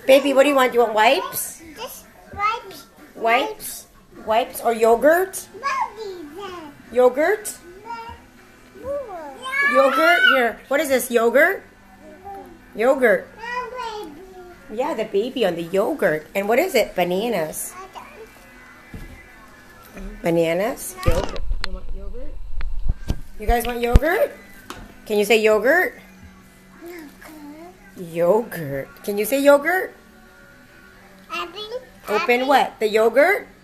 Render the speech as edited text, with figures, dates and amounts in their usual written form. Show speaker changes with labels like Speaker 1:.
Speaker 1: Baby, what do you want? You want wipes?
Speaker 2: Just wipes.
Speaker 1: Wipes? Wipes or yogurt? Yogurt? Yogurt? Here. What is this? Yogurt? Yogurt. Yeah, the baby on the yogurt. And what is it? Bananas. Bananas? Yogurt. You want yogurt? You guys want yogurt? Can you say yogurt? Yogurt. Can you say yogurt? Open what? The yogurt?